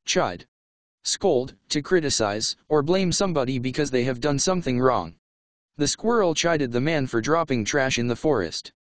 chide. Scold, to criticize, or blame somebody because they have done something wrong. The squirrel chided the man for dropping trash in the forest.